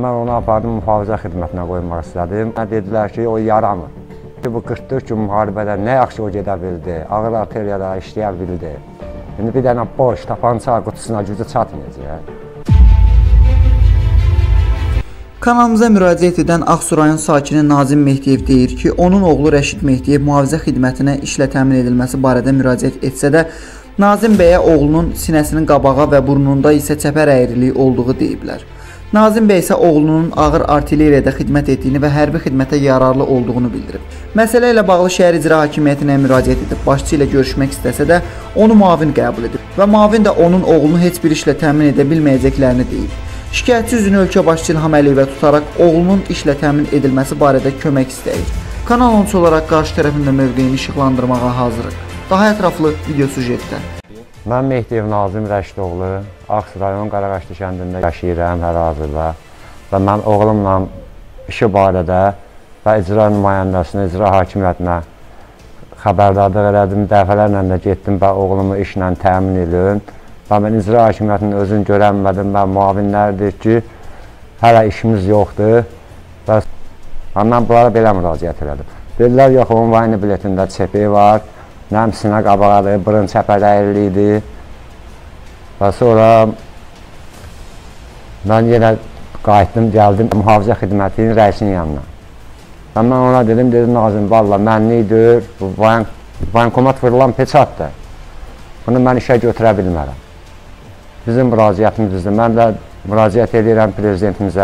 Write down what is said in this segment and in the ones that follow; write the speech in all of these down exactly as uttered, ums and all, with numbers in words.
Mən onu apardım, mühafizə xidmətinə qoymaq istədim. Dedilər ki, o yaramır. Bu qırx dörd gün müharibədə nə yaxşı o gedə bildi, ağır arteriyada işləyə bildi. İndi bir dənə boş, tapança qutusuna gücü çatmayacaq. Kanalımıza müraciət edən Ağsu rayon sakini Nazim Mehdiyev deyir ki, onun oğlu Rəşid Mehdiyev mühafizə xidmətinə işlə təmin edilməsi barədə müraciət etsə də, Nazim bəyə oğlunun sinəsinin qabağa və burnunda isə çəpər əyriliyi olduğu deyiblər. Nazim bəy isə oğlunun ağır artilleriyada xidmət etdiyini və hərbi xidmətə yararlı olduğunu bildirib. Məsələ ilə bağlı şəhər icra hakimiyyətinə müraciət edib, başçı ilə görüşmək istəsə də onu müavin qəbul edib və müavin də onun oğlunu heç bir işlə təmin edə bilməyəcəklərini deyib. Şikayətçi üzünü ölkə başçı İlham Əliyevə tutaraq oğlunun işlə təmin edilməsi barədə kömək istəyir. Kanal on olaraq qarşı tərəfin də mövqeyini işıqlandırmağa hazırıq. Daha ətraflı video sujetdə. Mən Mehdiyev Nazim Rəşidoğlu, Ağsu rayon Qaraqaşlı kəndində yaşayıram hal-hazırda və mən oğlumla işi barədə və icra nümayəndəsinə, icra hakimiyyətinə xəbərdarlıq elədim, dəfələrlə də getdim və oğlumu işlə təmin edin. Və mən icra hakimiyyətinin özünü görənmədim və müavinlərdir ki, hələ işimiz yoxdur və mən bunlara belə müraciət elədim. Dedilər, yox, onun vayni biletində çepi var, nəm sinə qabağadır, burun çəpər əyriliyidir və sonra mən yenə qayıtdım, gəldim mühafizə xidmətinin rəisinin yanına. Və mən ona dedim, dedim, Nazim, valla mənlidir, bu vankomat vurulan peçatdır, bunu mən işə götürə bilmərəm. Bizim müraciətimizdir. Mən də müraciət edirəm prezidentimizə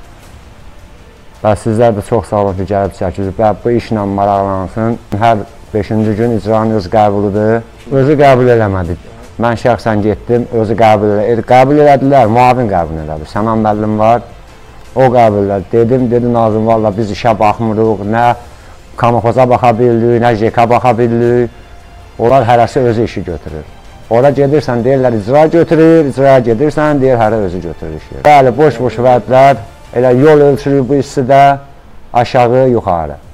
və sizlər də çox sağ olun ki, gəlib çəkirsiniz və bu işlə maraqlansın. Hər beşinci gün icranın öz qəbuludur. Özü qəbul eləmədi. Mən şəxsən getdim, özü qəbul elədi. Qəbul elədilər, müavin qəbul elədi. Sənan müəllim var, o qəbul elədi. Dedim, dedi Nazım, valla biz işə baxmırıq, nə kamoxoza baxa bilirik, nə jeka baxa bilirik. Onlar hərəsi özü işi götürür. Ora gedirsən, deyirlər, icra götürür, icraya gedirsən, deyir, hərə özü götürür işi. Bəli, boş-boş vədlər, elə yol ölçürük bu istidə, aşağı, yuxarı.